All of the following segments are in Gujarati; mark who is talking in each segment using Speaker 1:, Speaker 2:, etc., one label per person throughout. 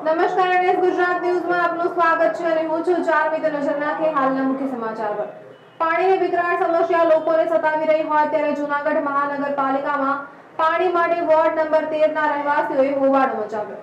Speaker 1: નમસ્કાર અને ગુજરાત ન્યૂઝમાં આપનું સ્વાગત છે અને હું છું ચારમી તો નજર નાખે હાલના મુખ્ય સમાચાર પર। પાણીની વિકરાળ સમસ્યા લોકોને સતાવી રહી હોય ત્યારે જૂનાગઢ મહાનગરપાલિકામાં પાણી માટે વોર્ડ નંબર 13 ના રહેવાસીઓએ હોબાળો મચાવ્યો।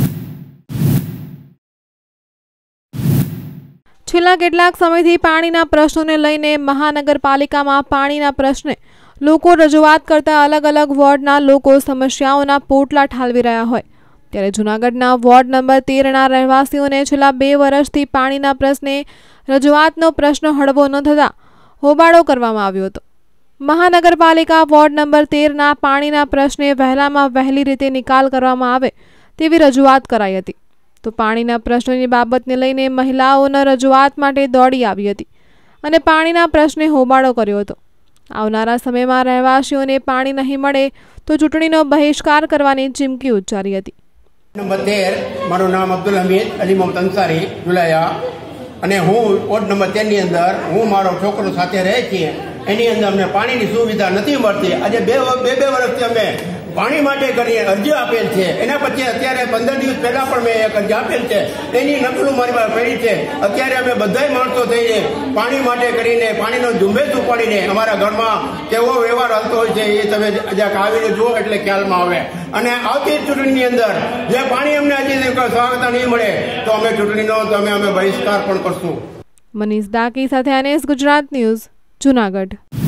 Speaker 1: છેલ્લા કેટલાક સમયથી પાણીના પ્રશ્નોને લઈને મહાનગરપાલિકામાં પાણીના પ્રશ્ને લોકો રજૂઆત કરતા અલગ અલગ વોર્ડના લોકો સમસ્યાઓના પોટલા ઠાલવી રહ્યા હોય ત્યારે જૂનાગઢના વોર્ડ નંબર 13 ના રહેવાસીઓને છેલ્લા 2 વર્ષથી પાણીના પ્રશ્ને રજૂઆતનો પ્રશ્ન હળવો ન થતા હોબાળો કરવામાં આવ્યો હતો। મહાનગરપાલિકા વોર્ડ નંબર 13 ના પાણીના પ્રશ્ને વહેલામાં વહેલી રીતે નિકાલ કરવામાં આવે તેવી રજૂઆત કરાઈ હતી તો પાણીના પ્રશ્નની બાબતને લઈને મહિલાઓના રજૂઆત માટે દોડી આવી હતી અને પાણીના પ્રશ્ને હોબાળો કર્યો હતો। આવનારા સમયમાં રહેવાસીઓને પાણી નહીં મળે તો ચૂંટણીનો બહિષ્કાર કરવાની ચીમકી ઉચ્ચારી હતી।
Speaker 2: નંબર 13 મારું નામ અબ્દુલ હમીદ અલી મોહમ્મદ અંસારી જુલાયા અને હું વોર્ડ નંબર 13 ની અંદર હું મારો છોકરો સાથે રહે છીએ। એની અંદર અમને પાણીની સુવિધા નથી મળતી। આજે બે વર્ષથી અમે પાણી માટે કરી અરજી આપેલ છે। એના પછી અત્યારે 15 દિવસ પહેલા પણ મેં એક અરજી આપેલ છે, એની નકલું મારી પાસે પડી છે। અત્યારે અમે બધાય માણસો થઈને પાણી માટે કરીને પાણીનો ઝુંબેશ ઉપાડીને અમારા ઘરમાં કેવો વ્યવહાર હાલતો હોય છે એ તમે જ્યાં આવીને જુઓ એટલે ખ્યાલમાં આવે। અને આવતી ચૂંટણીની અંદર જે પાણી અમને હજી સ્વાગતા નહીં મળે તો અમે ચૂંટણીનો અમે બહિષ્કાર પણ કરશું।
Speaker 1: મનીષ દાકી સાથે અનેસ ગુજરાત ન્યૂઝ જૂનાગઢ।